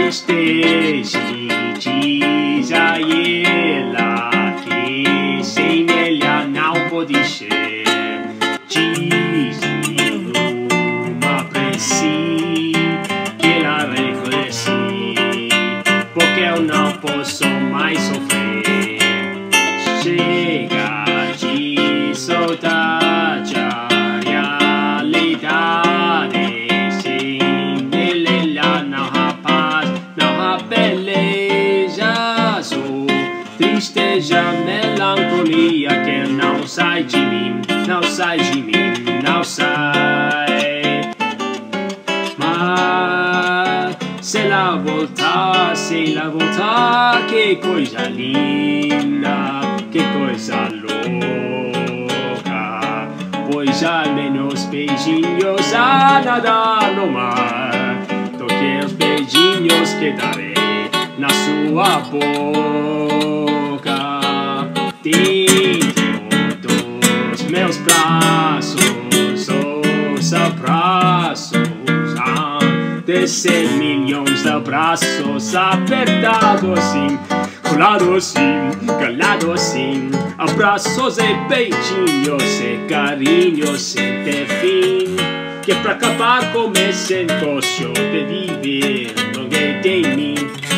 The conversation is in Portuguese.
festeje, diz a ela que sem ela não pode ser. Diz-lhe uma prece que ela regresse, porque eu não posso mais sofrer. Chega de saudade, a realidade. Sem ela não há paz, não há beleza. Sou tristeza, melancolia que não sai de mim, não sai de mim, não sai. Mas se ela voltar, que coisa linda, que coisa louca. Pois ao menos beijinhos a nadar no mar, do que os beijinhos que darei na sua boca. Dentro dos meus braços, os abraços de 100 milhões de abraços, apertados assim, colados assim, calados assim. Abraços e beijinhos e carinhos sem ter fim, que pra acabar com esse negócio de viver longe de mim.